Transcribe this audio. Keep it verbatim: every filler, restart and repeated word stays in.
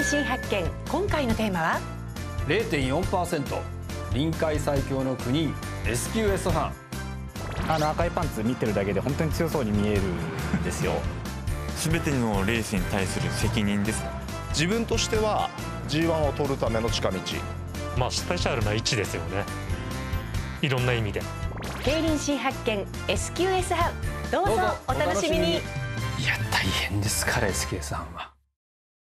新発見。今回のテーマはゼロてんよんパーセント 臨海最強のくにん エスキューエス 班。 あの赤いパンツ見てるだけで本当に強そうに見えるんですよ。 全てのレースに対する責任です。 自分としては ジーワン を取るための近道。 まあスペシャルな位置ですよね、いろんな意味で。 競輪新発見 エスキューエス 班、どうぞお楽しみに。 いや大変ですから エスキューエス 班は。